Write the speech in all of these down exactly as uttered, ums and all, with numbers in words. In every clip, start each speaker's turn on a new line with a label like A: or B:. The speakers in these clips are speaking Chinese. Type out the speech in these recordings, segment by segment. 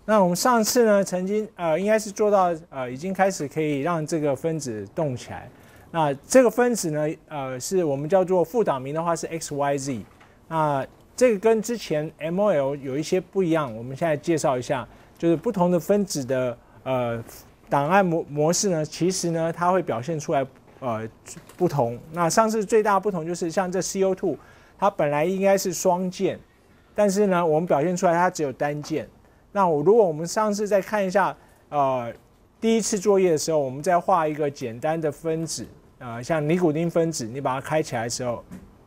A: 那我们上次呢，曾经呃，应该是做到呃，已经开始可以让这个分子动起来。那这个分子呢，呃，是我们叫做副档名的话是 X Y Z。那这个跟之前 M O L 有一些不一样，我们现在介绍一下，就是不同的分子的呃档案模模式呢，其实呢它会表现出来呃不同。那上次最大的不同就是像这 C O 二， 它本来应该是双键，但是呢我们表现出来它只有单键。那我如果我们上次再看一下呃第一次作业的时候，我们再画一个简单的分子。呃，像尼古丁分子，你把它开起来的时候，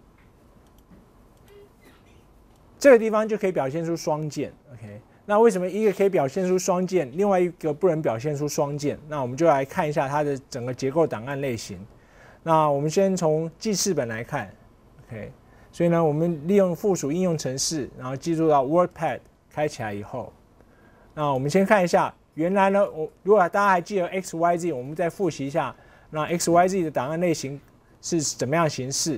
A: 这个地方就可以表现出双键。OK， 那为什么一个可以表现出双键，另外一个不能表现出双键？那我们就来看一下它的整个结构档案类型。那我们先从记事本来看 ，OK， 所以呢，我们利用附属应用程式，然后记录到 WordPad 开起来以后，那我们先看一下，原来呢，我如果大家还记得 X Y Z， 我们再复习一下。那 X Y Z 的档案类型是怎么样形式？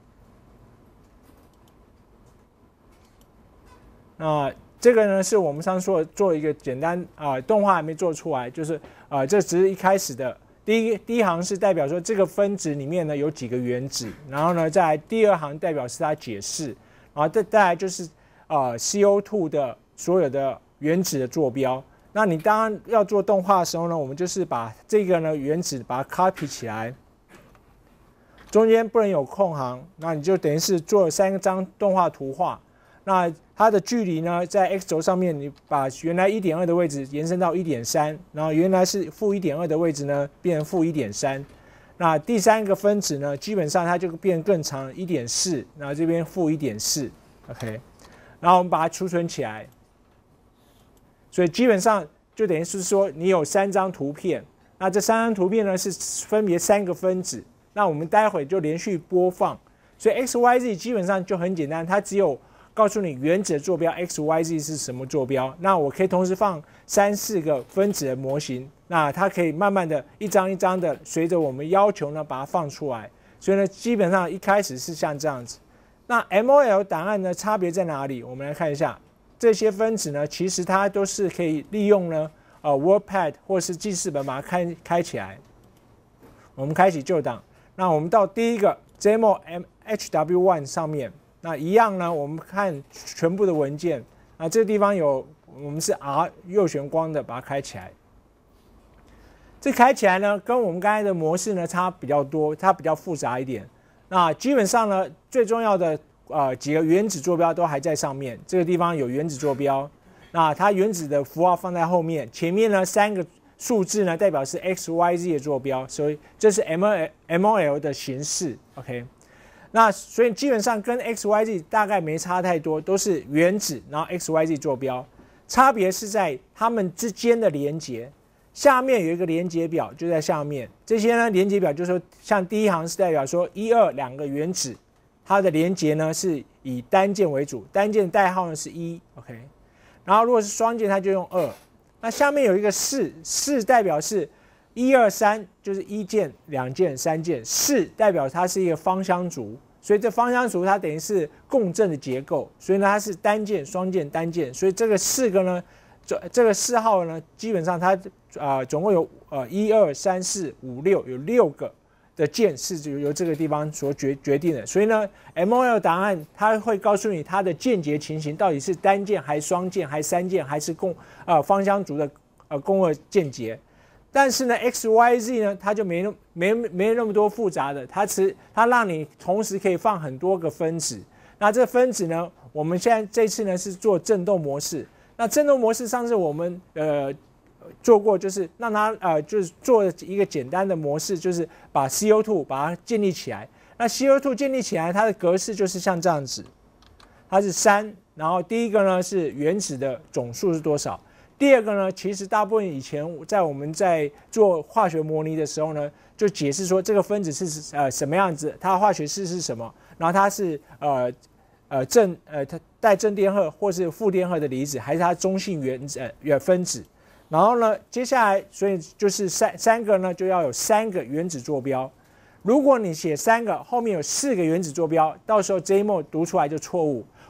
A: 那这个呢，是我们上次说做一个简单啊、呃、动画还没做出来，就是啊、呃、这只是一开始的第一第一行是代表说这个分子里面呢有几个原子，然后呢再来第二行代表是它解释，然后再再来就是呃 C O 二 的所有的原子的坐标。那你当然要做动画的时候呢，我们就是把这个呢原子把它 copy 起来，中间不能有空行，那你就等于是做了三张动画图画。那它的距离呢，在 x 轴上面，你把原来 一点二 的位置延伸到 一点三， 然后原来是负 一点二 的位置呢，变成负 一点三。那第三个分子呢，基本上它就变更长 一点四， 然后这边负 一点四 ，OK， 然后我们把它储存起来。所以基本上就等于是说，你有三张图片，那这三张图片呢是分别三个分子，那我们待会就连续播放。所以 X Y Z 基本上就很简单，它只有告诉你原子的坐标 X Y Z 是什么坐标。那我可以同时放三四个分子的模型，那它可以慢慢的一张一张的随着我们要求呢把它放出来。所以呢，基本上一开始是像这样子。那 M O L 档案呢差别在哪里？我们来看一下。这些分子呢，其实它都是可以利用呢，呃 ，WordPad 或是记事本把它开开起来。我们开启旧档，那我们到第一个 Demo H W 一 上面，那一样呢，我们看全部的文件，那这个地方有我们是 R 右旋光的，把它开起来。这开起来呢，跟我们刚才的模式呢差比较多，它比较复杂一点。那基本上呢，最重要的。呃，几个原子坐标都还在上面，这个地方有原子坐标，那它原子的符号放在后面，前面呢三个数字呢代表是 X Y Z 的坐标，所以这是 M O L 的形式 ，OK。那所以基本上跟 X Y Z 大概没差太多，都是原子，然后 X Y Z 坐标，差别是在它们之间的连结。下面有一个连结表，就在下面，这些呢连结表就是说，像第一行是代表说一二两个原子。它的连结呢是以单键为主，单键代号呢是一 ，OK。然后如果是双键，它就用二。那下面有一个四，四代表是一二三，就是一键、两键、三键。四代表它是一个芳香族，所以这芳香族它等于是共振的结构，所以呢它是单键、双键、单键。所以这个四个呢，这这个四号呢，基本上它啊、呃、总共有呃一二三四五六，有六个。的键是由这个地方所决决定的，所以呢 ，M O L 档案它会告诉你它的键结情形到底是单键还是双键还是三键还是共呃芳香族的呃共轭键结。但是呢 ，X Y Z 呢，它就没那没没那么多复杂的，它只它让你同时可以放很多个分子。那这分子呢，我们现在这次呢是做振动模式。那振动模式上次我们呃。做过就是让它呃就是做一个简单的模式，就是把 C O 二 把它建立起来。那 C O 二 建立起来，它的格式就是像这样子，它是三，然后第一个呢是原子的总数是多少，第二个呢其实大部分以前在我们在做化学模拟的时候呢，就解释说这个分子是呃什么样子，它的化学式是什么，然后它是呃呃正呃它带正电荷或是负电荷的离子，还是它中性原子呃分子。然后呢，接下来，所以就是三三个呢，就要有三个原子坐标。如果你写三个，后面有四个原子坐标，到时候 J M O 读出来就错误。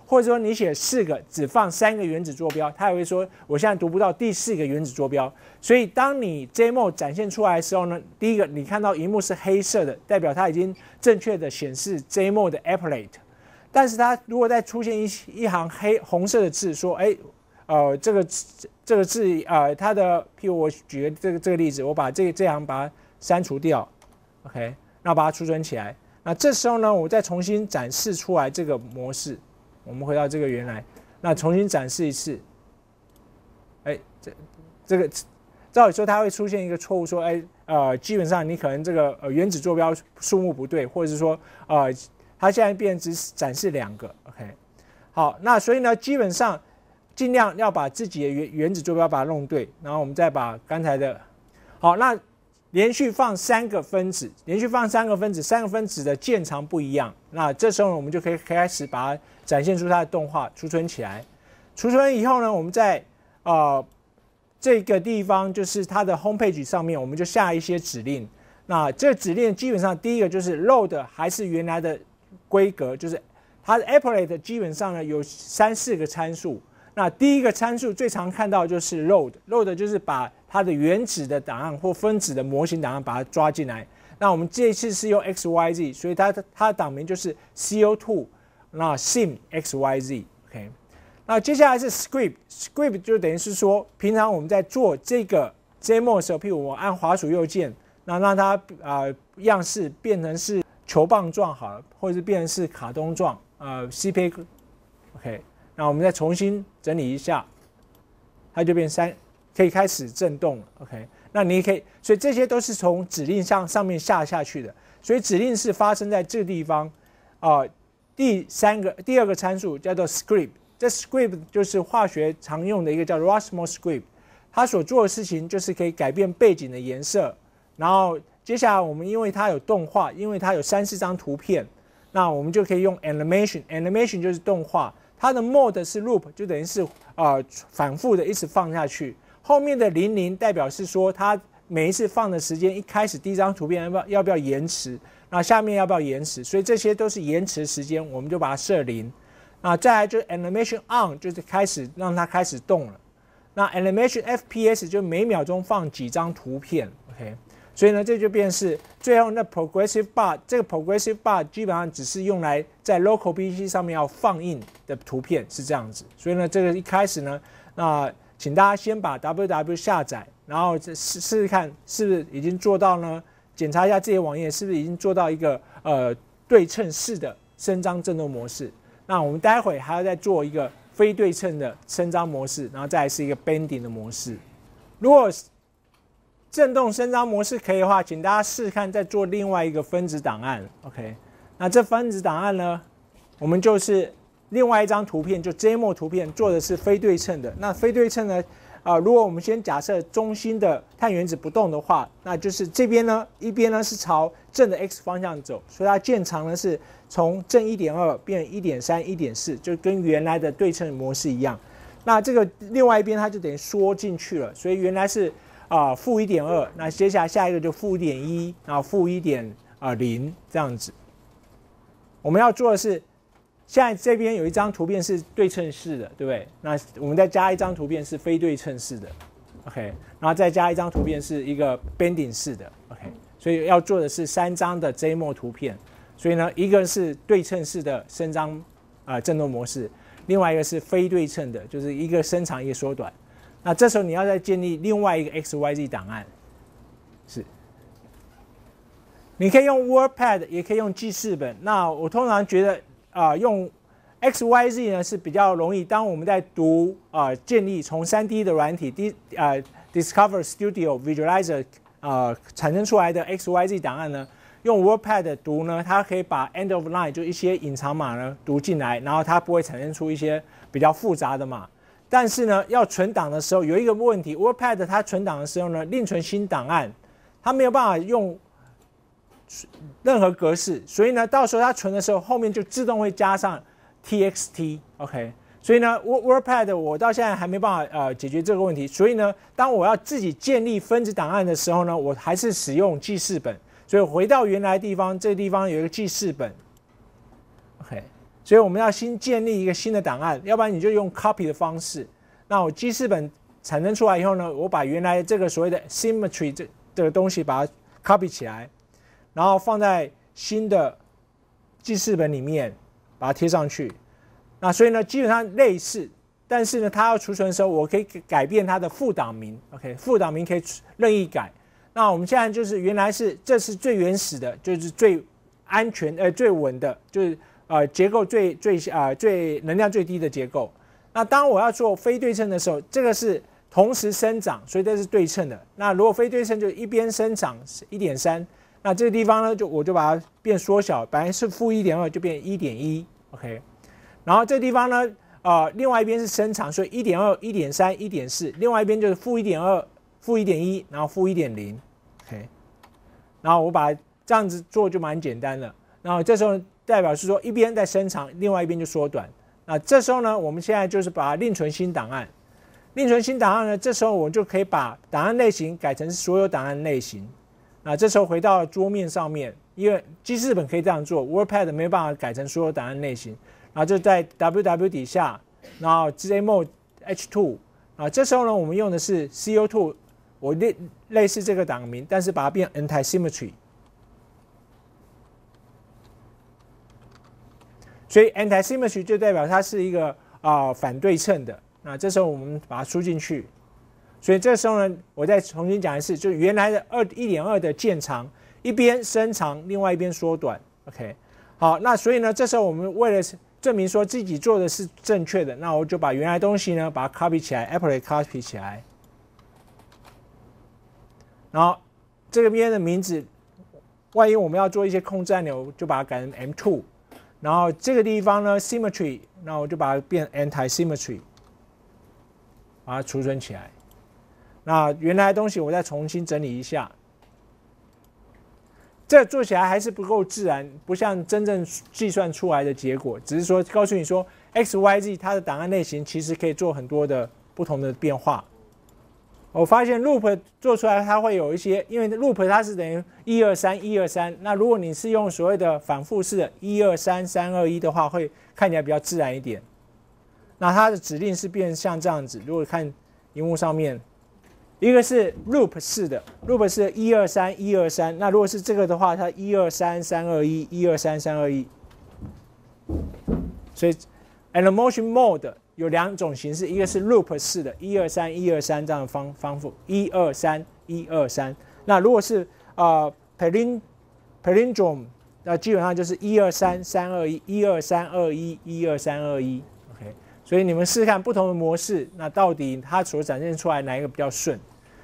A: 或者说你写四个只放三个原子坐标，它也会说我现在读不到第四个原子坐标。所以当你 J M O D 展现出来的时候呢，第一个你看到萤幕是黑色的，代表它已经正确的显示 J M O D 的 applet。但是它如果再出现一一行黑红色的字，说哎，呃这个这个字呃它的，譬如我举个这个这个例子，我把这这行把它删除掉 ，OK， 然后把它储存起来。那这时候呢，我再重新展示出来这个模式。我们回到这个原来，那重新展示一次。哎，这这个照理说它会出现一个错误，说哎呃，基本上你可能这个呃原子坐标数目不对，或者是说呃它现在变只展示两个 ，OK。好，那所以呢，基本上尽量要把自己的原原子坐标把它弄对，然后我们再把刚才的，好，那连续放三个分子，连续放三个分子，三个分子的键长不一样，那这时候我们就可以开始把它展现出它的动画，储存起来。储存以后呢，我们在呃这个地方就是它的 home page 上面，我们就下一些指令。那这个指令基本上第一个就是 load 还是原来的规格，就是它的 applet 基本上呢有三四个参数。那第一个参数最常看到就是 load，load 就是把它的原子的档案或分子的模型档案把它抓进来。那我们这一次是用 X Y Z， 所以它的它的档名就是 C O 二， 那 sim X Y Z。OK， 那接下来是 script，script 就等于是说，平常我们在做这个 J M O 的时候，譬如我按滑鼠右键，那让它啊、呃、样式变成是球棒状好了，或者是变成是卡通状，呃 C P A。OK。那我们再重新整理一下，它就变三，可以开始震动了。OK， 那你也可以，所以这些都是从指令上上面下下去的。所以指令是发生在这个地方，啊、呃，第三个第二个参数叫做 script， 这 script 就是化学常用的一个叫 Rossmo script， 它所做的事情就是可以改变背景的颜色。然后接下来我们因为它有动画，因为它有三四张图片，那我们就可以用 animation，animation 就是动画。它的 mode 是 loop， 就等于是呃反复的一直放下去。后面的零零代表是说它每一次放的时间，一开始第一张图片要不要要不要延迟，那下面要不要延迟，所以这些都是延迟时间，我们就把它设零。那再来就是 animation on， 就是开始让它开始动了。那 animation F P S 就每秒钟放几张图片 ，OK。所以呢，这就变是最后那 progressive bar， 这个 progressive bar 基本上只是用来在 local P C 上面要放映的图片是这样子。所以呢，这个一开始呢，那请大家先把 W W 下载，然后试试试看是不是已经做到呢？检查一下这些网页是不是已经做到一个呃对称式的伸张振动模式。那我们待会还要再做一个非对称的伸张模式，然后再来是一个 bending 的模式。如果振动伸张模式可以的话，请大家试看再做另外一个分子档案 ，OK？ 那这分子档案呢，我们就是另外一张图片，就 J M O 图片做的是非对称的。那非对称呢，啊、呃，如果我们先假设中心的碳原子不动的话，那就是这边呢，一边呢是朝正的 x 方向走，所以它键长呢是从正 一点二 变 一点三、一点四，就跟原来的对称模式一样。那这个另外一边它就等于缩进去了，所以原来是啊负一点二，那接下来下一个就负一点一，然后负一点啊零这样子。我们要做的是，现在这边有一张图片是对称式的，对不对？那我们再加一张图片是非对称式的 ，OK， 然后再加一张图片是一个 bending 式的 ，OK， 所以要做的是三张的 J M O 图片。所以呢，一个是对称式的伸张啊、呃、振动模式，另外一个是非对称的，就是一个伸长一个缩短。那这时候你要再建立另外一个 X Y Z 档案，是，你可以用 WordPad， 也可以用记事本。那我通常觉得啊、呃，用 X Y Z 呢是比较容易。当我们在读啊、呃、建立从 三 D 的软体 D 啊、呃、Discover Studio Visualizer 啊、呃、产生出来的 X Y Z 档案呢，用 WordPad 读呢，它可以把 end of line 就一些隐藏码呢读进来，然后它不会产生出一些比较复杂的码。但是呢，要存档的时候有一个问题 ，WordPad 它存档的时候呢，另存新档案，它没有办法用任何格式，所以呢，到时候它存的时候，后面就自动会加上 T X T，OK， 所以呢 ，WordPad 我到现在还没办法呃解决这个问题，所以呢，当我要自己建立分子档案的时候呢，我还是使用记事本，所以回到原来的地方，这个地方有一个记事本 ，OK， 所以我们要新建立一个新的档案，要不然你就用 copy 的方式。那我记事本产生出来以后呢，我把原来这个所谓的 symmetry 这这个东西把它 copy 起来，然后放在新的记事本里面，把它贴上去。那所以呢，基本上类似，但是呢，它要储存的时候，我可以改变它的副档名。OK， 副档名可以任意改。那我们现在就是原来是这是最原始的，就是最安全呃最稳的，就是呃结构最最啊、呃、最能量最低的结构。那当我要做非对称的时候，这个是同时生长，所以这是对称的。那如果非对称就一边生长 一点三， 那这个地方呢就我就把它变缩小，本来是负 一点二 就变 一点一 OK。然后这个地方呢呃另外一边是生长，所以 一点二 一点三 一点四， 另外一边就是负 一点二 负 一点一， 然后负 一点零 OK。然后我把这样子做就蛮简单了。然后这时候代表是说一边在伸长，另外一边就缩短。那这时候呢，我们现在就是把它另存新档案。另存新档案呢，这时候我就可以把档案类型改成所有档案类型。那这时候回到桌面上面，因为记事本可以这样做 ，WordPad 没有办法改成所有档案类型。然后就在 W W 底下，然后 Gmod H 二 啊，这时候呢，我们用的是 C O 二， 我类类似这个档名，但是把它变 Anti-Symmetry。所以 Anti-Symmetry 就代表它是一个啊、呃、反对称的。那这时候我们把它输进去，所以这时候呢，我再重新讲一次，就原来的 一点二 的渐长，一边伸长，另外一边缩短。OK， 好，那所以呢，这时候我们为了证明说自己做的是正确的，那我就把原来东西呢把它 copy 起来 ，applet copy 起来，然后这个边的名字，万一我们要做一些控制按钮，就把它改成 M 二。然后这个地方呢 ，symmetry， 那我就把它变 anti-symmetry， 把它储存起来。那原来的东西我再重新整理一下，这做起来还是不够自然，不像真正计算出来的结果。只是说告诉你说 ，X、Y、Z 它的档案类型其实可以做很多的不同的变化。我发现 loop 做出来它会有一些，因为 loop 它是等于一二三一二三，那如果你是用所谓的反复式的一二三三二一的话，会看起来比较自然一点。那它的指令是变像这样子，如果看荧幕上面，一个是 loop 式的 ，loop 是一二三一二三，那如果是这个的话，它一二三三二一一二三三二一，所以 Animotion Mode 有兩種形式，一個是 loop 式的，一二三一二三這樣的方方法，一二三一二三。那如果是呃 palin palindrome， 那基本上就是一二三三二一，一二三二一，一二三二一。OK， 所以你们試試看不同的模式，那到底它所展現出來哪一個比較順？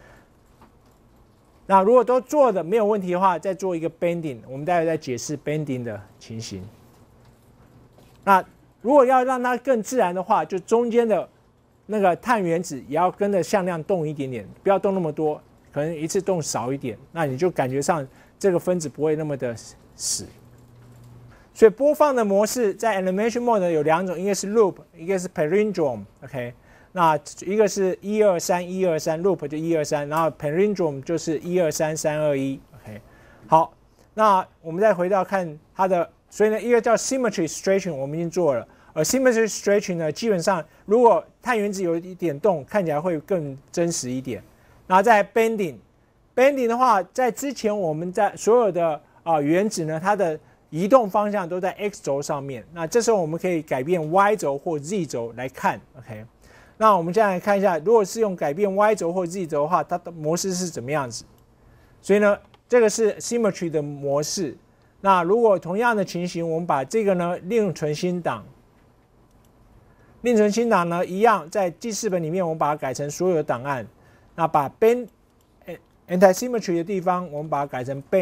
A: 那如果都做的沒有問題的話，再做一個 bending， 我們待會再解釋 bending 的情形。那如果要让它更自然的话，就中间的那个碳原子也要跟着向量动一点点，不要动那么多，可能一次动少一点，那你就感觉上这个分子不会那么的死。所以播放的模式在 Animation Mode 有两种，一个是 Loop， 一个是 Palindrome。OK， 那一个是一二三一二三 ，Loop 就一二三，然后 Palindrome 就是一二三三二一。OK， 好，那我们再回到看它的。所以呢，一个叫 symmetry stretching， 我们已经做了。而 symmetry stretching 呢，基本上如果碳原子有一点动，看起来会更真实一点。然后在 bending，bending 的话，在之前我们在所有的啊、呃、原子呢，它的移动方向都在 x 轴上面。那这时候我们可以改变 y 轴或 z 轴来看。OK， 那我们现在来看一下，如果是用改变 y 轴或 z 轴的话，它的模式是怎么样子？所以呢，这个是 symmetry 的模式。那如果同样的情形，我们把这个呢另存新档，另存新档呢一样，在记事本里面我们把它改成所有的档案。那把 bend anti-symmetry 的地方，我们把它改成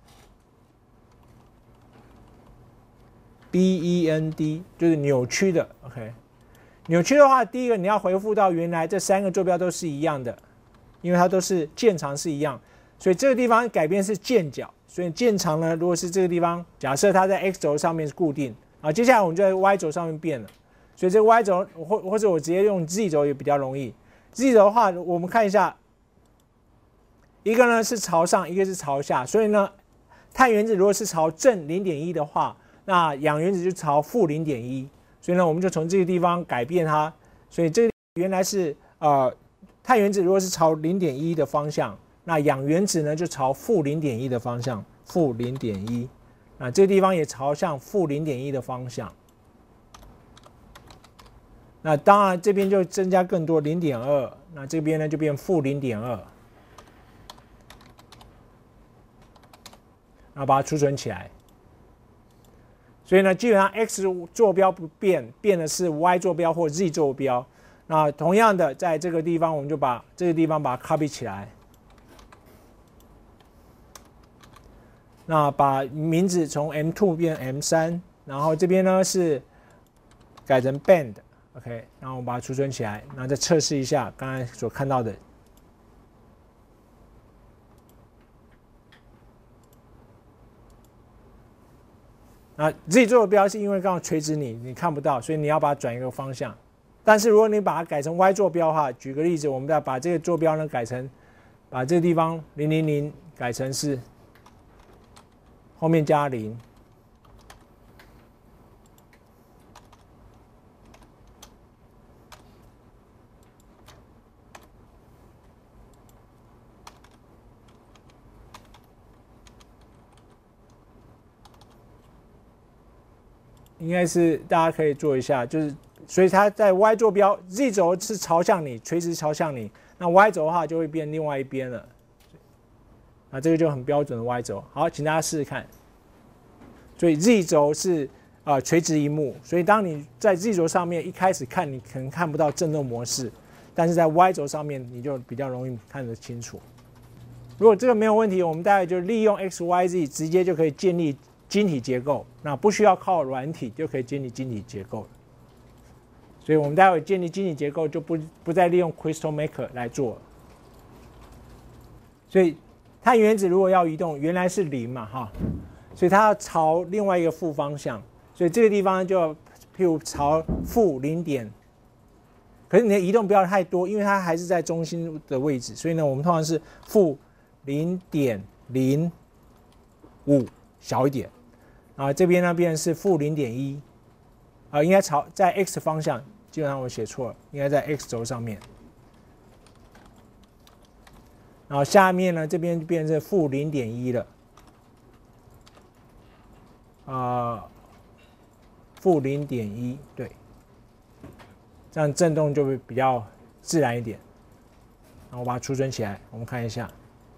A: bend，b e n d 就是扭曲的。OK， 扭曲的话，第一个你要回复到原来这三个坐标都是一样的，因为它都是渐长是一样，所以这个地方改变是渐角。所以渐长呢，如果是这个地方，假设它在 x 轴上面是固定，啊，接下来我们就在 y 轴上面变了。所以这个 y 轴或或者我直接用 z 轴也比较容易。z 轴的话，我们看一下，一个呢是朝上，一个是朝下。所以呢，碳原子如果是朝正 零点一 的话， 那氧原子就朝负零点一，所以呢，我们就从这个地方改变它。所以这原来是呃碳原子如果是朝零点一的方向，那氧原子呢就朝负零点一的方向，负零点一。那这个地方也朝向负零点一的方向。那当然这边就增加更多零点二，那这边呢就变负零点二，然后把它储存起来。所以呢，基本上 x 坐标不变，变的是 y 坐标或 z 坐标。那同样的，在这个地方我们就把这个地方把它 copy 起来。那把名字从 M 二 变 M 三，然后这边呢是改成 band。OK， 然后我们把它储存起来，然后再测试一下刚才所看到的。那 z 坐标是因为刚刚垂直你你看不到，所以你要把它转一个方向。但是如果你把它改成 y 坐标的话，举个例子，我们再把这个坐标呢改成，把这个地方零零零改成是后面加零。应该是大家可以做一下，就是所以它在 y 坐标 z 轴是朝向你，垂直朝向你，那 y 轴的话就会变另外一边了。那这个就很标准的 y 轴。好，请大家试试看。所以 z 轴是呃垂直萤幕，所以当你在 z 轴上面一开始看，你可能看不到振动模式，但是在 y 轴上面你就比较容易看得清楚。如果这个没有问题，我们大概就利用 x y z 直接就可以建立晶体结构，那不需要靠软体就可以建立晶体结构了。所以我们待会建立晶体结构就不不再利用 Crystal Maker 来做了。所以碳原子如果要移动，原来是零嘛哈，所以它要朝另外一个负方向，所以这个地方就要譬如朝负零点，可是你的移动不要太多，因为它还是在中心的位置，所以呢，我们通常是负零点零五小一点。啊，这边呢变成是负零点一，啊，应该朝在 x 方向，基本上我写错了，应该在 x 轴上面。然后下面呢这边就变成负零点一了，啊，负零点一，对，这样振动就会比较自然一点。然后我把它储存起来，我们看一下，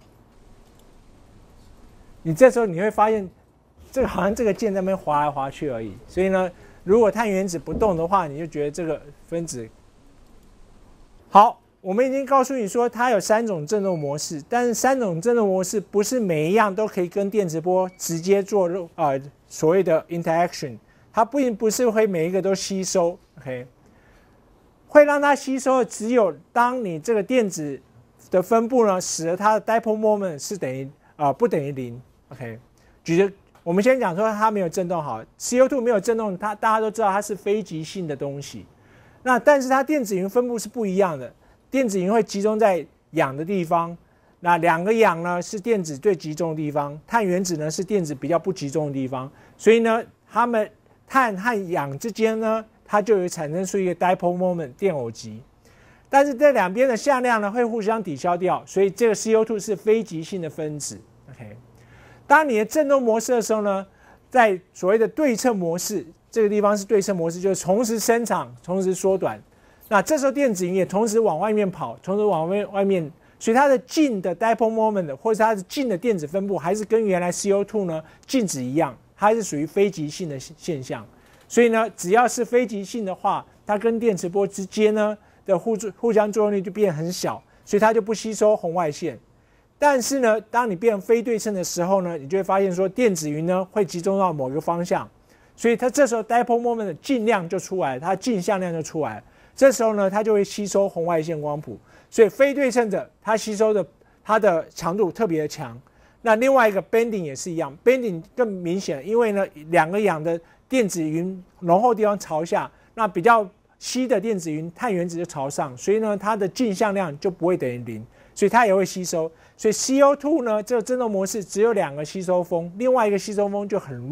A: 你这时候你会发现。这个好像这个键在那边滑来滑去而已，所以呢，如果碳原子不动的话，你就觉得这个分子好。我们已经告诉你说它有三种振动模式，但是三种振动模式不是每一样都可以跟电磁波直接做呃所谓的 interaction， 它并不是会每一个都吸收 ，OK， 会让它吸收的只有当你这个电子的分布呢，使得它的 dipole moment 是等于啊、呃、不等于零 ，OK， 举个。我们先讲说它没有振动好 ，C O 二 没有振动，它大家都知道它是非极性的东西。那但是它电子云分布是不一样的，电子云会集中在氧的地方，那两个氧呢是电子最集中的地方，碳原子呢是电子比较不集中的地方，所以呢，它们碳和氧之间呢，它就会产生出一个 dipole moment 电偶极。但是这两边的向量呢会互相抵消掉，所以这个 C O 二 是非极性的分子。OK。当你的振动模式的时候呢，在所谓的对称模式，这个地方是对称模式，就是同时伸长，同时缩短。那这时候电子云也同时往外面跑，同时往外外面，所以它的净的 dipole moment 或者它的净的电子分布还是跟原来 C O 二 呢净值一样，它是属于非极性的现象。所以呢，只要是非极性的话，它跟电磁波之间呢的互互相作用力就变很小，所以它就不吸收红外线。但是呢，当你变非对称的时候呢，你就会发现说电子云呢会集中到某个方向，所以它这时候 dipole moment 的净量就出来，它净向量就出来。这时候呢，它就会吸收红外线光谱。所以非对称的它吸收的它的强度特别的强。那另外一个 bending 也是一样 ，bending 更明显，因为呢两个氧的电子云浓厚地方朝下，那比较稀的电子云碳原子就朝上，所以呢它的净向量就不会等于零，所以它也会吸收。所以 C O 二 呢，这个振动模式只有两个吸收峰，另外一个吸收峰就很弱，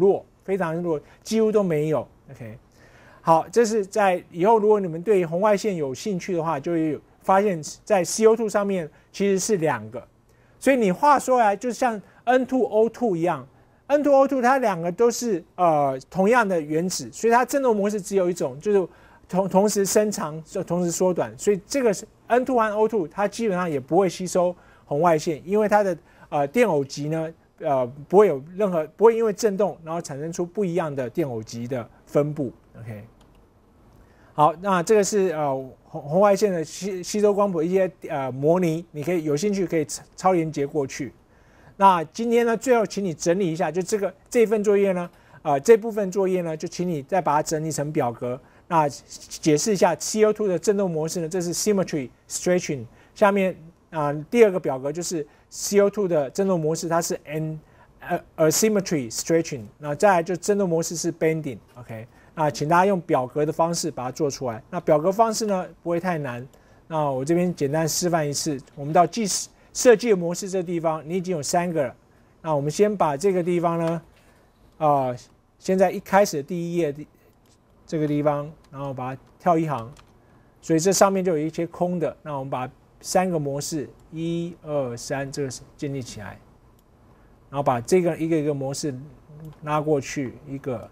A: 非常弱，几乎都没有。OK， 好，这是在以后如果你们对红外线有兴趣的话，就会发现在 C O 二 上面其实是两个，所以你话说来就像 N 二 O 二 一样。N 二 O 二 它两个都是呃同样的原子，所以它振动模式只有一种，就是同同时伸长，就同时缩短。所以这个是 N 二 和 O 二，它基本上也不会吸收红外线，因为它的呃电偶极呢呃不会有任何不会因为振动然后产生出不一样的电偶极的分布。OK， 好，那这个是呃红红外线的吸吸收光谱一些呃模拟，你可以有兴趣可以超连接过去。那今天呢，最后请你整理一下，就这个这份作业呢，呃，这部分作业呢，就请你再把它整理成表格。那解释一下 C O 二 的振动模式呢，这是 symmetry stretching。下面啊、呃，第二个表格就是 C O 二 的振动模式，它是 an asymmetry stretching。那再来就振动模式是 bending。OK， 那请大家用表格的方式把它做出来。那表格方式呢，不会太难。那我这边简单示范一次，我们到计时。设计的模式这个地方，你已经有三个了。那我们先把这个地方呢，啊、呃，现在一开始的第一页这个地方，然后把它跳一行，所以这上面就有一些空的。那我们把三个模式，一二三，这个建立起来，然后把这个一个一个模式拉过去，一个，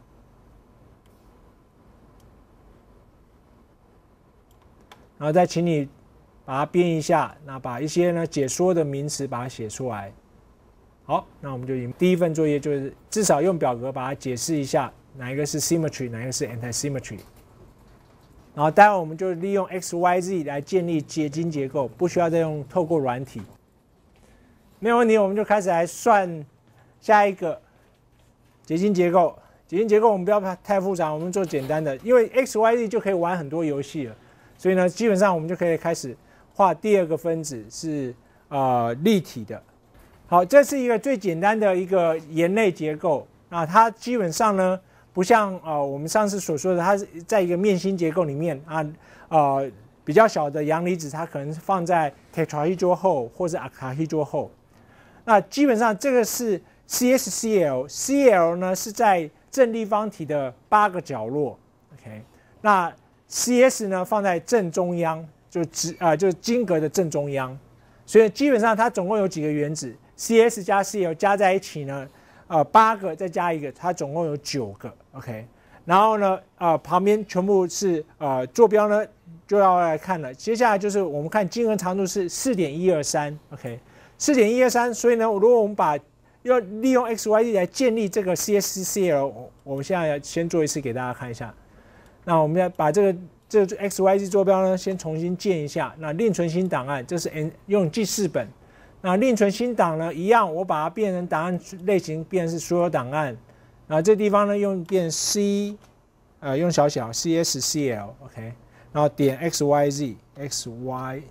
A: 然后再请你。把它编一下，那把一些呢解说的名词把它写出来。好，那我们就第一份作业就是至少用表格把它解释一下，哪一个是 symmetry， 哪一个是 anti-symmetry。然后待会我们就利用 X Y Z 来建立结晶结构，不需要再用透过软体。没有问题，我们就开始来算下一个结晶结构。结晶结构我们不要太复杂，我们做简单的，因为 X Y Z 就可以玩很多游戏了，所以呢，基本上我们就可以开始。画第二个分子是呃立体的，好，这是一个最简单的一个盐类结构。那它基本上呢，不像呃我们上次所说的，它是在一个面芯结构里面啊，呃比较小的阳离子，它可能是放在 tetrahedral 后或是 octahedral 后。那基本上这个是 C S C L，C L 呢是在正立方体的八个角落 ，OK， 那 C S 呢放在正中央。就直啊、呃，就是晶格的正中央，所以基本上它总共有几个原子 ，C S 加 C L 加在一起呢，呃，八个再加一个，它总共有九个 ，OK。然后呢，呃，旁边全部是呃坐标呢就要来看了。接下来就是我们看晶格长度是 四点一二三 ，OK， 四点一二三。所以呢，如果我们把要利用 X Y Z 来建立这个 C S C L， 我们现在先做一次给大家看一下。那我们要把这个。这个 X Y Z 坐标呢，先重新建一下。那另存新档案，这是 N 用记事本。那另存新档呢，一样，我把它变成档案类型，变成是所有档案。然后这地方呢，用变 C， 呃，用小小 C S C L，OK， 然后点 X Y Z X Y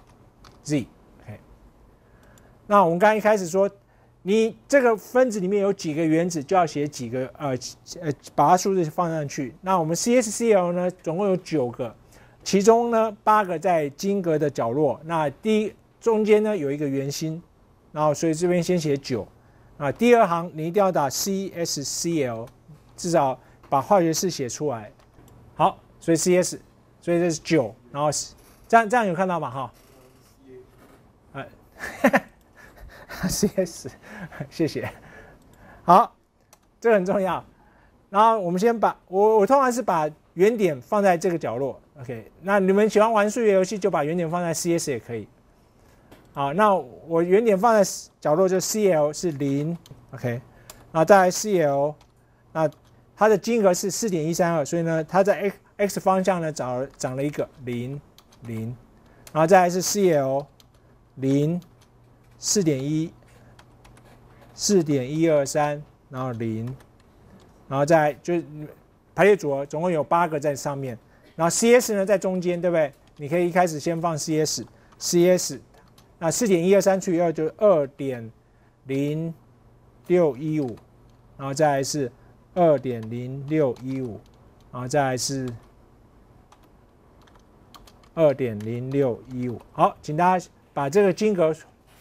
A: Z，OK。那我们刚刚一开始说，你这个分子里面有几个原子，就要写几个呃呃，把它数字放上去。那我们 C S C L 呢，总共有九个，其中呢八个在晶格的角落。那第一中间呢有一个圆心，然后所以这边先写九。啊，第二行你一定要打 C S C L， 至少把化学式写出来。好，所以 C S， 所以这是九，然后这样这样有看到吗？哈，呃。C S， 谢谢。好，这个很重要。然后我们先把我我通常是把原点放在这个角落 ，OK。那你们喜欢玩数学游戏，就把原点放在 C S 也可以。好，那我原点放在角落就 C L 是零 ，OK。然后再来 C L， 那它的晶格是 四点一三二， 所以呢，它在 X X 方向呢找长了一个零零，然后再来是 C L 零。四点一，四点一二三，然后零，然后再就排列组合，总共有八个在上面，然后 C S 呢在中间，对不对？你可以一开始先放 C S，C S， 那四点一二三除以二就是二点零六一五，然后再来是二点零六一五，然后再来是二点零六一五。好，请大家把这个晶格。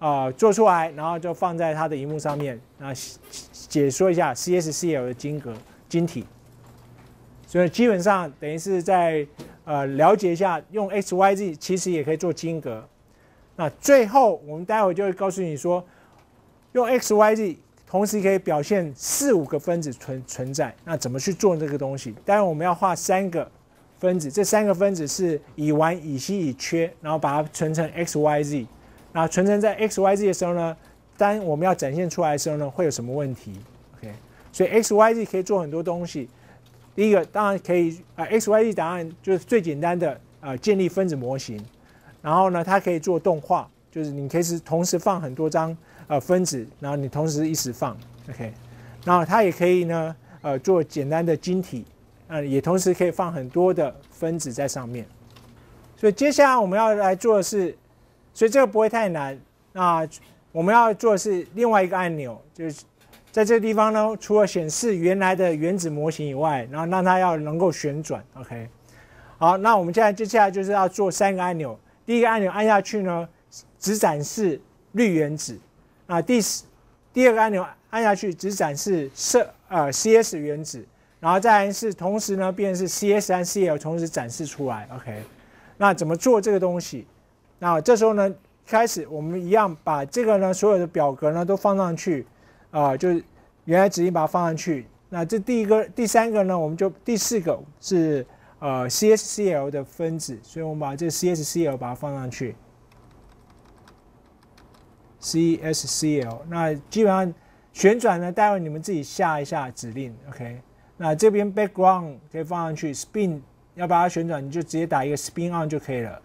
A: 啊、呃、做出来，然后就放在它的荧幕上面，啊解说一下 C S C L 的晶格晶体。所以基本上等于是在呃了解一下用 X Y Z 其实也可以做晶格。那最后我们待会就会告诉你说，用 X Y Z 同时可以表现四五个分子存存在，那怎么去做这个东西？当然我们要画三个分子，这三个分子是乙烷、乙烯、乙炔，然后把它存成 X Y Z。那存成在 X Y Z 的时候呢，当我们要展现出来的时候呢，会有什么问题 ？OK， 所以 X Y Z 可以做很多东西。第一个当然可以啊、呃、，X Y Z 答案就是最简单的呃建立分子模型。然后呢，它可以做动画，就是你可以是同时放很多张呃分子，然后你同时一时放 ，OK。然后它也可以呢呃做简单的晶体，呃也同时可以放很多的分子在上面。所以接下来我们要来做的是。所以这个不会太难。那我们要做的是另外一个按钮，就是在这个地方呢，除了显示原来的原子模型以外，然后让它要能够旋转。OK， 好，那我们现在接下来就是要做三个按钮。第一个按钮按下去呢，只展示氯原子。那第第二个按钮按下去只展示铯呃 C S 原子，然后再来是同时呢变成是 C S 和 C L 同时展示出来。OK， 那怎么做这个东西？那这时候呢，开始我们一样把这个呢所有的表格呢都放上去，啊、呃，就是原来指令把它放上去。那这第一个、第三个呢，我们就第四个是呃 C S C L 的分子，所以我们把这个 C S C L 把它放上去。C S C L， 那基本上旋转呢，待会你们自己下一下指令 ，OK。那这边 background 可以放上去 ，spin 要把它旋转，你就直接打一个 spin on 就可以了。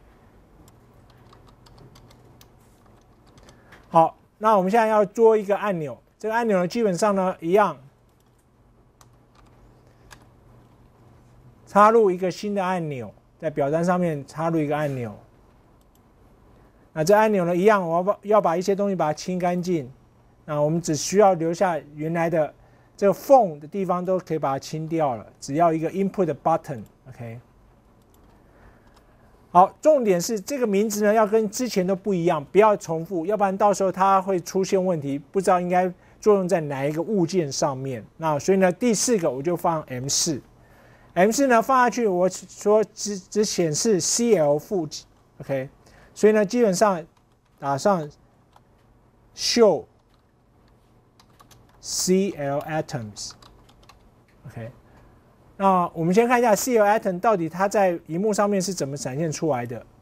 A: 好，那我们现在要做一个按钮，这个按钮呢，基本上呢一样，插入一个新的按钮，在表单上面插入一个按钮。那这按钮呢一样，我要把要把一些东西把它清干净。那我们只需要留下原来的这个缝的地方都可以把它清掉了，只要一个 input button，OK。好，重点是这个名字呢要跟之前都不一样，不要重复，要不然到时候它会出现问题，不知道应该作用在哪一个物件上面。那所以呢，第四个我就放 M 四 ，M 四呢放下去，我说只只显示 C L 负 ，OK。所以呢，基本上打上 show C L atoms，OK。那我们先看一下 C L atom 到底它在荧幕上面是怎么展现出来的。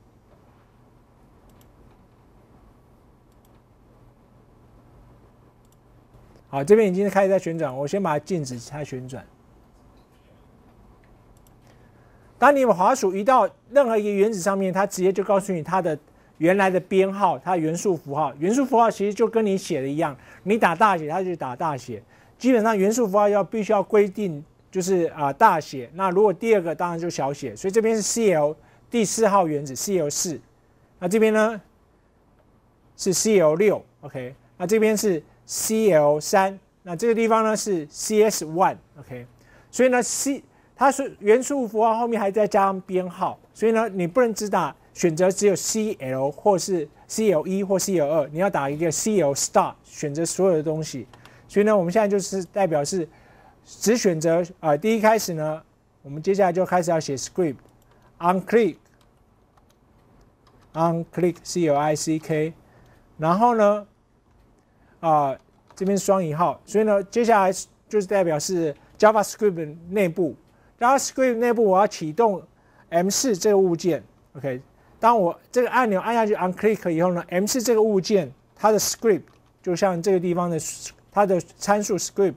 A: 好，这边已经开始在旋转，我先把它静止它旋转。当你把滑鼠移到任何一个原子上面，它直接就告诉你它的原来的编号，它的元素符号。元素符号其实就跟你写的一样，你打大写，它就打大写。基本上元素符号要必须要规定。就是啊、呃、大写，那如果第二个当然就小写，所以这边是 C L 第四号原子 C L 四，那这边呢是 C L 六 ，OK， 那这边是 C L 三，那这个地方呢是 C S 一 ，OK， 所以呢 C 它是元素符号后面还再加上编号，所以呢你不能只打选择只有 C L 或是 C L 一 或 C L 二，你要打一个 C L star 选择所有的东西，所以呢我们现在就是代表是。只选择啊、呃，第一开始呢，我们接下来就开始要写 script on click on click C L I C K， 然后呢，啊、呃、这边双引号，所以呢，接下来就是代表是 JavaScript 内部 ，JavaScript 内部我要启动 M 四 这个物件 ，OK， 当我这个按钮按下去 on click 以后呢 ，M 四 这个物件它的 script 就像这个地方的它的参数 script。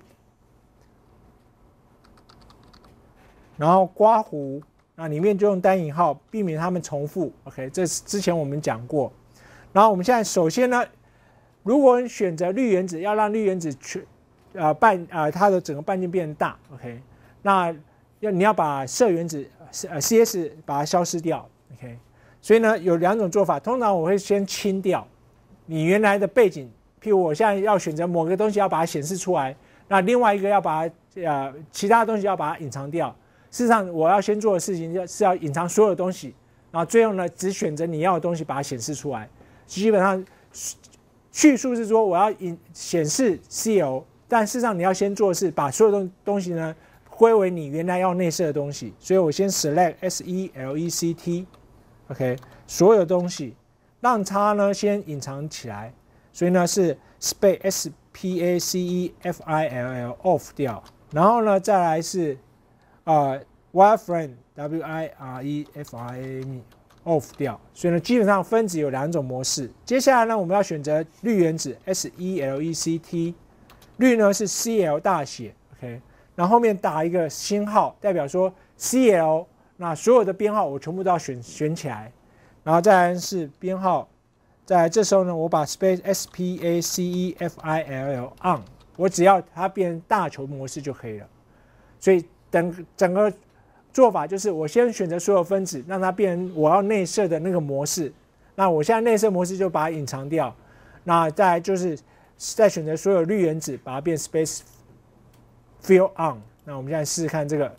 A: 然后刮弧，那里面就用单引号，避免它们重复。OK， 这是之前我们讲过。然后我们现在首先呢，如果你选择氯原子，要让氯原子全呃半呃它的整个半径变大。OK， 那要你要把铯原子呃 C S 把它消失掉。OK， 所以呢有两种做法，通常我会先清掉你原来的背景，譬如我现在要选择某个东西要把它显示出来，那另外一个要把它呃其他东西要把它隐藏掉。事实上，我要先做的事情是要隐藏所有的东西，然后最后呢，只选择你要的东西把它显示出来。基本上叙述是说我要引显示 C L， 但事实上你要先做的是把所有东东西呢归为你原来要内设的东西，所以我先 select S E L E C T，OK， 所有东西让它呢先隐藏起来，所以呢是 space S P A C E F I L L off 掉，然后呢再来是呃 wireframe W I R E F R A M E off 掉，所以呢基本上分子有两种模式。接下来呢我们要选择滤原子 S E L E C T， 滤呢是 C L 大写 ，OK， 然后后面打一个星号，代表说 C L， 那所有的编号我全部都要选选起来，然后再来是编号。再来这时候呢，我把 space S P A C E F I L L on， 我只要它变成大球模式就可以了。所以等整个做法就是，我先选择所有分子，让它变成我要内设的那个模式。那我现在内设模式就把它隐藏掉。那再来就是再选择所有滤原子，把它变 space fill on。那我们现在试试看这个。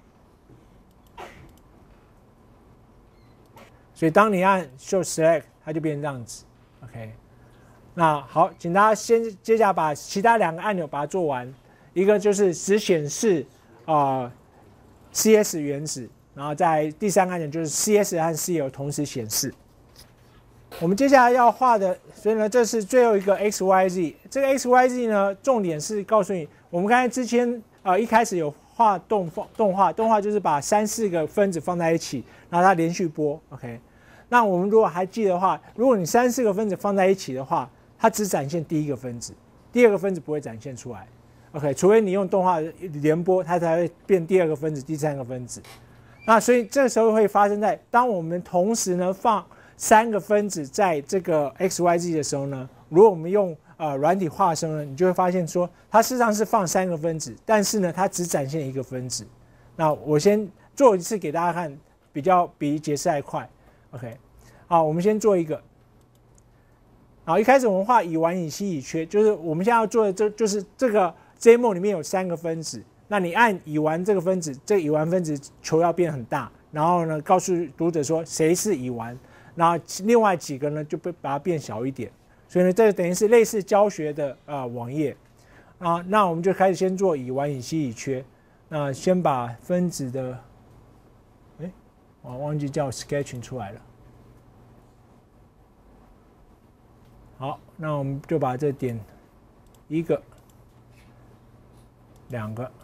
A: 所以当你按 show select， 它就变成这样子 ，OK。那好，请大家先接下来把其他两个按钮把它做完，一个就是只显示啊、呃、C S 原子，然后在第三个按钮就是 C S 和 C L 同时显示。我们接下来要画的，所以呢，这是最后一个 X Y Z。这个 X Y Z 呢，重点是告诉你，我们刚才之前啊、呃、一开始有画动动画，动画就是把三四个分子放在一起，然后它连续播 ，OK。那我们如果还记得的话，如果你三四个分子放在一起的话，它只展现第一个分子，第二个分子不会展现出来 ，OK， 除非你用动画连播，它才会变第二个分子、第三个分子。那所以这个时候会发生在当我们同时呢放三个分子在这个 X Y Z 的时候呢，如果我们用呃软体画的时候呢，你就会发现说，它事实上是放三个分子，但是呢它只展现一个分子。那我先做一次给大家看，比较比解释还快。OK， 好，我们先做一个。好，一开始我们画乙烷、乙烯、乙炔，就是我们现在要做的，这就是这个 J M O 里面有三个分子。那你按乙烷这个分子，这个乙烷分子球要变很大，然后呢，告诉读者说谁是乙烷，然后另外几个呢就被把它变小一点。所以呢，这等于是类似教学的呃网页啊。那我们就开始先做乙烷、乙烯、乙炔。那先把分子的我忘记叫 sketching 出来了。好，那我们就把这点一个、两个、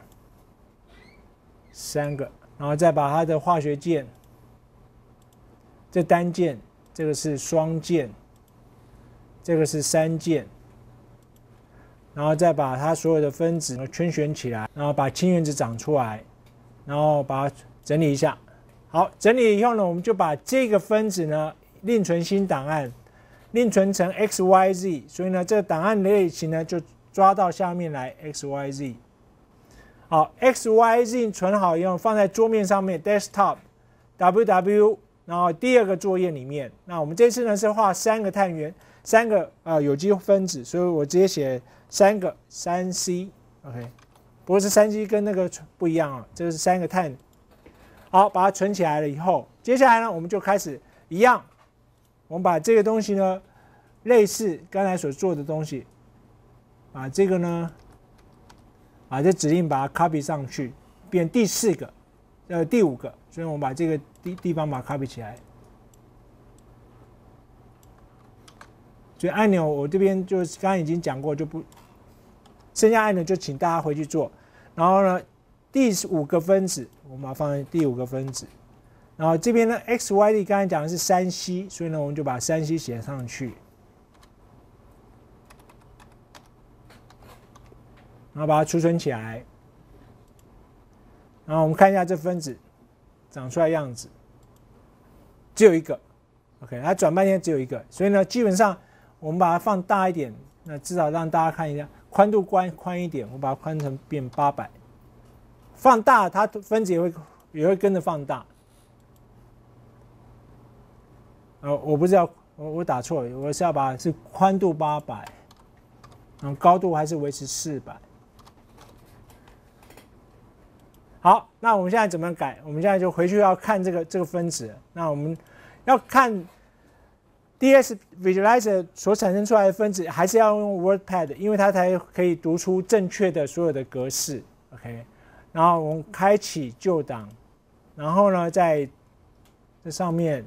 A: 三个，然后再把它的化学键，这单键，这个是双键，这个是三键，然后再把它所有的分子圈选起来，然后把氢原子长出来，然后把它整理一下。好，整理以后呢，我们就把这个分子呢另存新档案，另存成 X Y Z， 所以呢，这个档案类型呢就抓到下面来 X Y Z。好 ，X Y Z 存好以后放在桌面上面 ，Desktop W W， 然后第二个作业里面，那我们这次呢是画三个碳元，三个呃有机分子，所以我直接写三个三 C，OK， 不过是三 C 跟那个不一样啊，这个是三个碳。好，把它存起来了以后，接下来呢，我们就开始一样，我们把这个东西呢，类似刚才所做的东西，把这个呢，把这指令把它 copy 上去，变第四个，呃，第五个，所以我们把这个地地方把它 copy 起来。所以按钮我这边就是刚刚已经讲过，就不，剩下按钮就请大家回去做。然后呢，第五个分子。我们把它放在第五个分子，然后这边呢 ，X Y Z 刚才讲的是三 C， 所以呢，我们就把三 C 写上去，然后把它储存起来，然后我们看一下这分子长出来的样子，只有一个 ，OK， 它转半天只有一个，所以呢，基本上我们把它放大一点，那至少让大家看一下，宽度宽宽一点，我把它宽成变八百。放大，它分子也会也会跟着放大。呃，我不知道，我我打错了，我是要把是宽度八百，然后高度还是维持四百。好，那我们现在怎么改？我们现在就回去要看这个这个分子。那我们要看 D S Visualizer 所产生出来的分子还是要用 WordPad， 因为它才可以读出正确的所有的格式。OK， 然后我们开启旧档，然后呢，在这上面，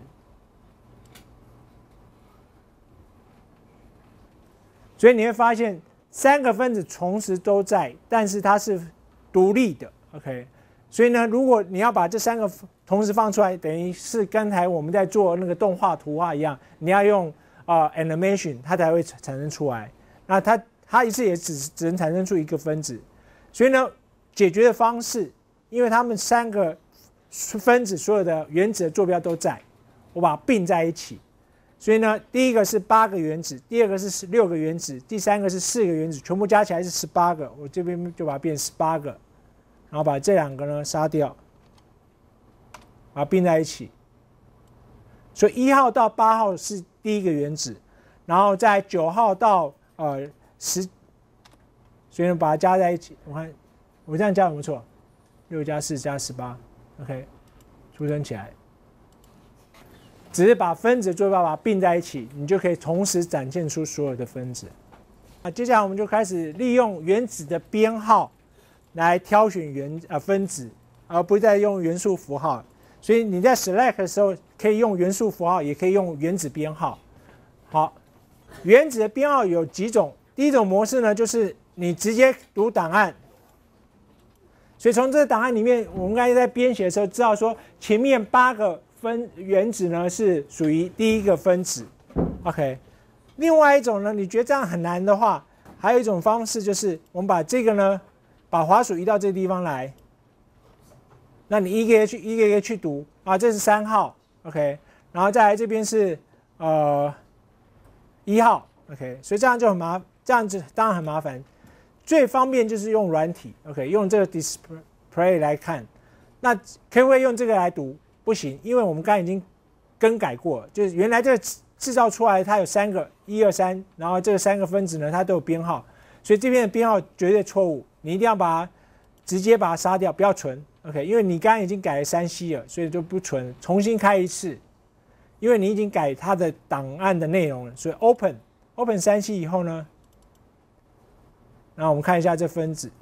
A: 所以你会发现三个分子同时都在，但是它是独立的。OK， 所以呢，如果你要把这三个同时放出来，等于是刚才我们在做那个动画图画一样，你要用啊、呃、animation， 它才会产生出来。那它它一次也只只能产生出一个分子，所以呢，解决的方式，因为它们三个分子所有的原子的坐标都在，我把它并在一起。所以呢，第一个是八个原子，第二个是六个原子，第三个是四个原子，全部加起来是十八个。我这边就把它变十八个，然后把这两个呢杀掉，把它并在一起。所以一号到八号是第一个原子，然后在九号到呃十，所以呢把它加在一起。我看我这样加有没有错？六加四加十八 ，OK， 储存起来。只是把分子坐标把它并在一起，你就可以同时展现出所有的分子。那接下来我们就开始利用原子的编号来挑选原呃分子，而不再用元素符号。所以你在 select 的时候可以用元素符号，也可以用原子编号。好，原子的编号有几种？第一种模式呢，就是你直接读档案。所以从这个档案里面，我们刚才在编写的时候知道说前面八个分原子呢是属于第一个分子 ，OK。另外一种呢，你觉得这样很难的话，还有一种方式就是我们把这个呢，把滑鼠移到这个地方来，那你一个一个去一个一个去读啊，这是三号 ，OK， 然后再来这边是呃一号 ，OK， 所以这样就很麻，这样子当然很麻烦。最方便就是用软体 ，OK， 用这个 display 来看。那可不可以用这个来读？不行，因为我们刚才已经更改过了，就是原来这个制造出来它有三个一二三，然后这个三个分子呢它都有编号，所以这边的编号绝对错误，你一定要把它直接把它杀掉，不要存 ，OK， 因为你刚刚已经改了三 C 了，所以就不存，重新开一次，因为你已经改它的档案的内容了，所以 open open 三 C 以后呢，然后我们看一下这分子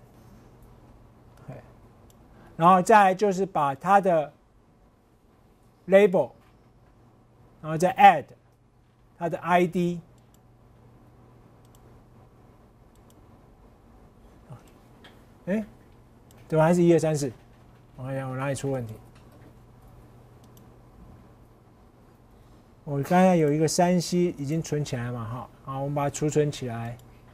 A: ，OK， 然后再来就是把它的 label， 然后再 add 它的 I D， 哎，怎么还是一二三四？我看一下我哪里出问题。我刚才有一个三 C 已经存起来嘛，哈，好，我们把它储存起来。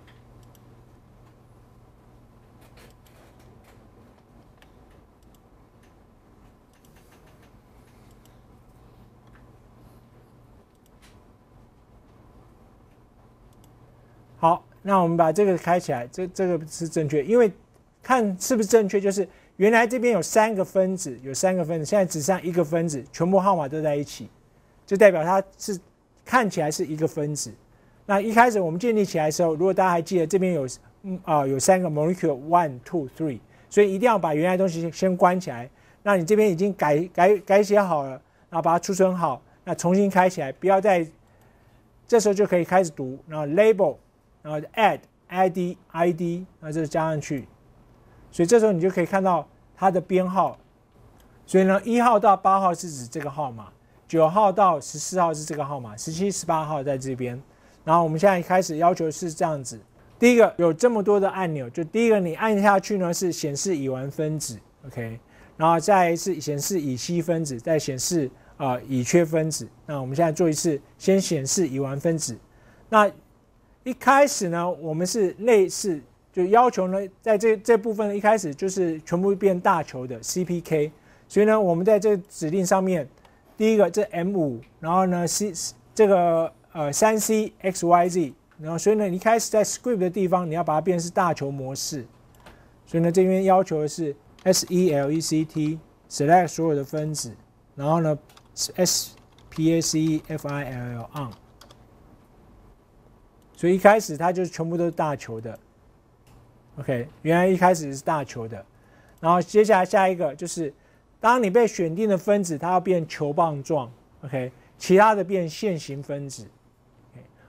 A: 好，那我们把这个开起来，这这个是正确，因为看是不是正确，就是原来这边有三个分子，有三个分子，现在只剩一个分子，全部号码都在一起，就代表它是看起来是一个分子。那一开始我们建立起来的时候，如果大家还记得，这边有嗯啊、呃、有三个 molecule one two three， 所以一定要把原来的东西先关起来。那你这边已经改改改写好了，然后把它储存好，那重新开起来，不要再，这时候就可以开始读，然后 label。然后 add I D I D， 那这加上去，所以这时候你就可以看到它的编号。所以呢，一号到八号是指这个号码，九号到十四号是这个号码，十七、十八号在这边。然后我们现在开始要求是这样子：第一个有这么多的按钮，就第一个你按下去呢是显示乙烷分子 ，OK， 然后再一次显示乙烯分子，再显示啊、呃、乙炔分子。那我们现在做一次，先显示乙烷分子。那一开始呢，我们是类似就要求呢，在这这部分一开始就是全部变大球的 C P K， 所以呢，我们在这个指令上面，第一个这 M 五， 然后呢 C 这个呃 三 C X Y Z， 然后所以呢，你一开始在 script 的地方你要把它变成是大球模式，所以呢这边要求的是 S E L E C T select 所有的分子，然后呢 S P A C E F I L L on。所以一开始它就是全部都是大球的 ，OK， 原来一开始是大球的，然后接下来下一个就是当你被选定的分子，它要变球棒状 ，OK， 其他的变线形分子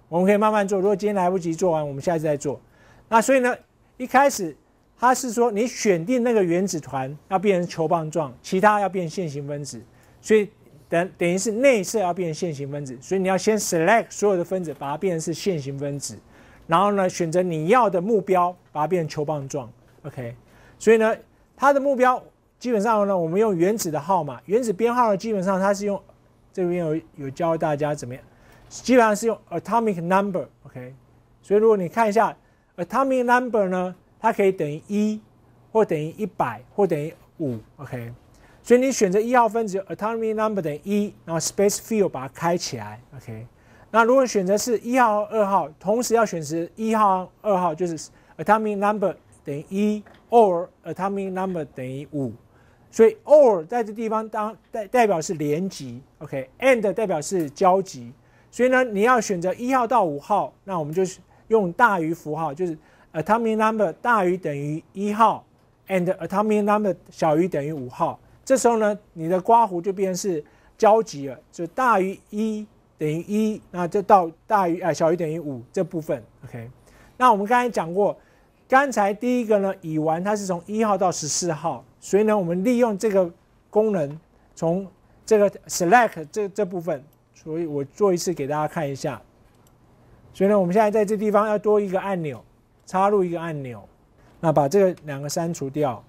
A: 我们可以慢慢做。如果今天来不及做完，我们下次再做。那所以呢，一开始它是说你选定那个原子团要变成球棒状，其他要变线性分子，所以等等于是内侧要变成线性分子，所以你要先 select 所有的分子，把它变成是线性分子，然后呢选择你要的目标，把它变成球棒状。OK， 所以呢，它的目标基本上呢，我们用原子的号码，原子编号呢，基本上它是用这边有有教大家怎么样，基本上是用 atomic number。OK， 所以如果你看一下 atomic number 呢，它可以等于一，或等于一百，或等于五。OK， 所以你选择一号分子 atomic number 等于一，然后 space fill 把它开起来。OK， 那如果选择是一号、二号，同时要选择一号、二号，就是 atomic number 等于一 or atomic number 等于五。所以 or 在这地方当代代表是连级 ，OK，and 代表是交集。所以呢，你要选择一号到五号，那我们就是用大于符号，就是 atomic number 大于等于一号 ，and atomic number 小于等于五号。这时候呢，你的刮弧就变成是交集了，就大于一等于一，那就到大于啊、呃、小于等于五这部分 ，OK。那我们刚才讲过，刚才第一个呢，乙烷它是从一号到十四号。所以呢，我们利用这个功能，从这个 select 这这部分，所以我做一次给大家看一下。所以呢，我们现在在这地方要多一个按钮，插入一个按钮，那把这个两个删除掉。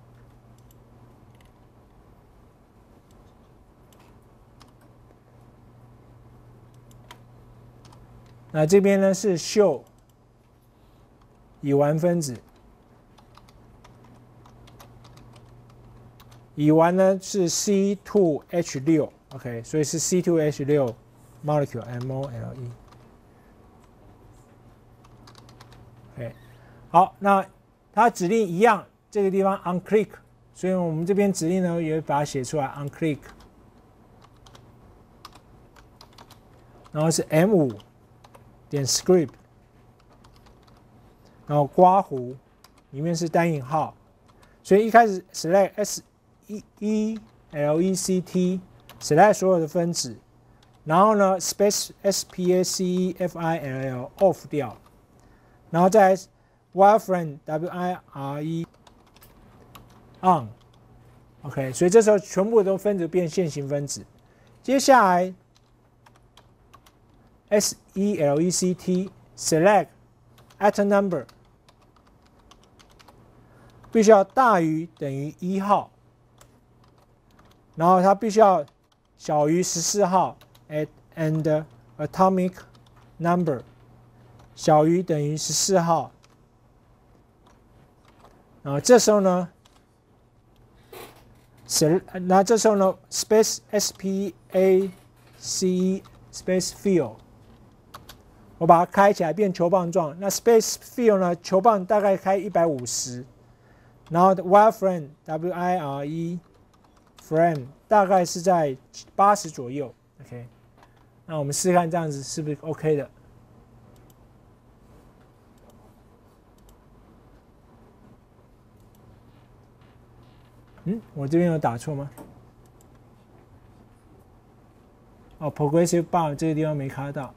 A: 那这边呢是 show 乙烷分子。乙烷呢是 C 二 H 六 ，OK， 所以是 C 二 H 六 molecule M O L E。OK， 好，那它指令一样，这个地方 on click， 所以我们这边指令呢也把它写出来 on click， 然后是 M 五 点 script， 然后刮弧里面是单引号，所以一开始 select S。E L E C T select 所有的分子，然后呢 space S P A C E F I L L off 掉，然后再 wireframe W I R E on OK， 所以这时候全部都分子变线性分子。接下来 S E L E C T select atom number 必须要大于等于一号。然后它必须要小于十四号 ，and atomic number 小于等于十四号。然后这时候呢，那这时候呢 ，space S P A C E space fill， 我把它开起来变球棒状。那 space fill 呢，球棒大概开一百五十，然后 wireframe W I R E frame 大概是在八十左右 ，OK。那我们试试看这样子是不是 OK 的？嗯，我这边有打错吗？哦 ，progressive bar 这个地方没卡到。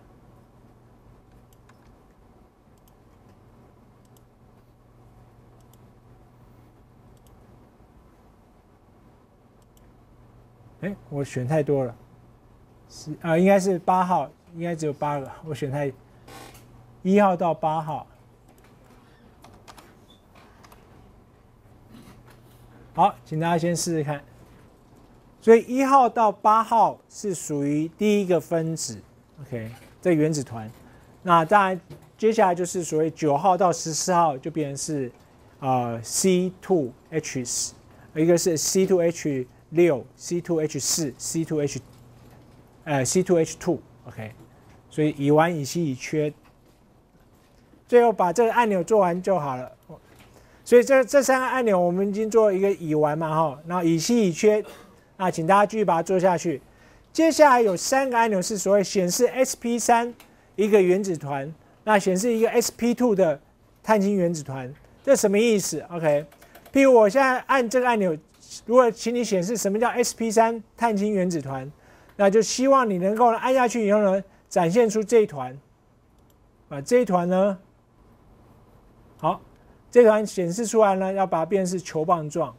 A: 哎，我选太多了，是啊、呃，应该是八号，应该只有八个，我选太一号到八号。好，请大家先试试看。所以一号到八号是属于第一个分子 ，OK， 这个原子团。那当然，接下来就是所谓九号到十四号就变成是呃 C 二 H， 一个是 C 二 H。六 C 二 H 四 C 二 H 呃 C 二 H 二 OK， 所以乙烷乙烯乙炔，最后把这个按钮做完就好了。所以这这三个按钮我们已经做一个乙烷嘛哈，然后乙烯乙炔，那请大家继续把它做下去。接下来有三个按钮是所谓显示 S P 三 一个原子团，那显示一个 S P 二 的碳氢原子团，这什么意思 ？OK， 譬如我现在按这个按钮。如果请你显示什么叫 S P 三 碳氢原子团，那就希望你能够按下去以后呢，展现出这一团把这一团呢，好，这团显示出来呢，要把它变成是球棒状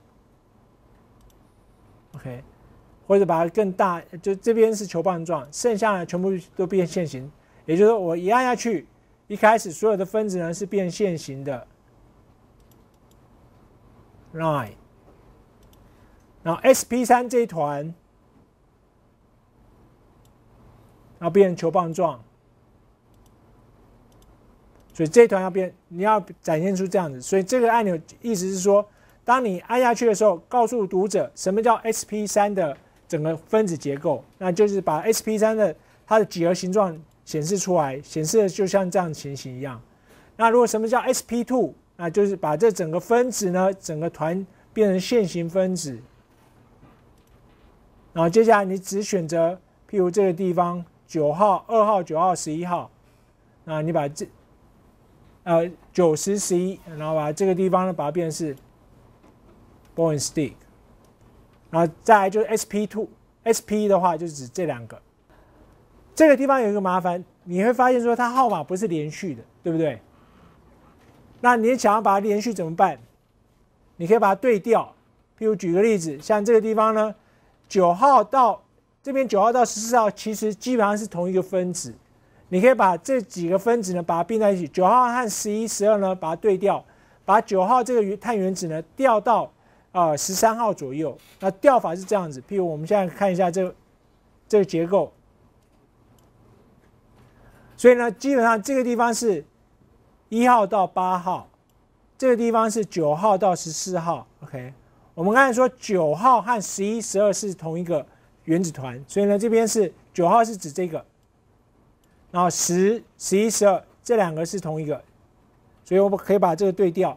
A: ，OK， 或者把它更大，就这边是球棒状，剩下的全部都变线形，也就是说我一按下去，一开始所有的分子呢是变线形的 line， 然后 S P 三 这一团，然后变成球棒状。所以这一团要变，你要展现出这样子。所以这个按钮意思是说，当你按下去的时候，告诉读者什么叫 S P 三 的整个分子结构，那就是把 S P 三 的它的几何形状显示出来，显示的就像这样情形一样。那如果什么叫 S P 二， 那就是把这整个分子呢，整个团变成线形分子。然后接下来你只选择，譬如这个地方九号、二号、九号、十一号，那你把这呃，九十、十一，然后把这个地方呢，把它变成是 ball and stick， 然后再来就是 S P 二 ，S P 的话就指这两个。这个地方有一个麻烦，你会发现说它号码不是连续的，对不对？那你想要把它连续怎么办？你可以把它对调，譬如举个例子，像这个地方呢，九号到这边九号到十四号，其实基本上是同一个分子。你可以把这几个分子呢，把它并在一起。九号和十一、十二呢，把它对调，把九号这个碳原子呢调到呃十三号左右。那调法是这样子，譬如我们现在看一下这个这个结构。所以呢，基本上这个地方是一号到八号，这个地方是九号到十四号。OK， 我们刚才说九号和十一、十二是同一个原子团，所以呢，这边是九号是指这个。然后十、十一、十二这两个是同一个，所以我们可以把这个对调。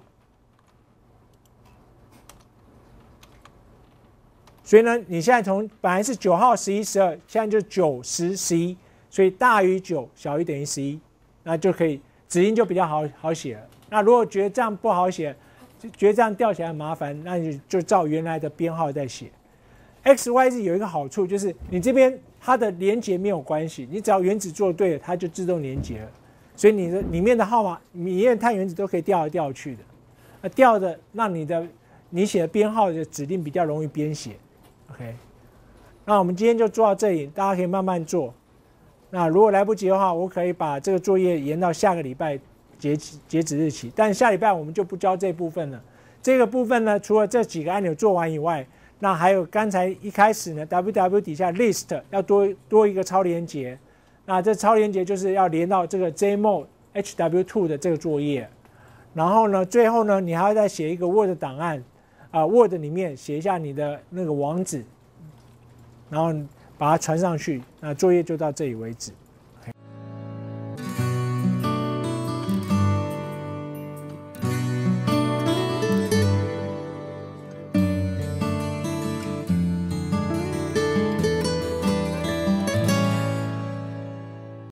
A: 所以呢，你现在从本来是九号、十一、十二，现在就九、十、十一，所以大于九，小于等于十一，那就可以指音就比较好好写了。那如果觉得这样不好写，就觉得这样调起来很麻烦，那你就照原来的编号再写。X Y Z 有一个好处就是你这边它的连结没有关系，你只要原子做对了，它就自动连结了。所以你的里面的号码、里面的碳原子都可以调来调去的，那调的让你的你写的编号的指令比较容易编写。OK， 那我们今天就做到这里，大家可以慢慢做。那如果来不及的话，我可以把这个作业延到下个礼拜截截止日期，但下礼拜我们就不教这部分了。这个部分呢，除了这几个按钮做完以外，那还有刚才一开始呢 ，W W 底下 list 要多多一个超连结，那这超连结就是要连到这个 J M O H W 二 的这个作业，然后呢，最后呢，你还要再写一个 Word 档案，啊、呃、，Word 里面写一下你的那个网址，然后把它传上去，那作业就到这里为止。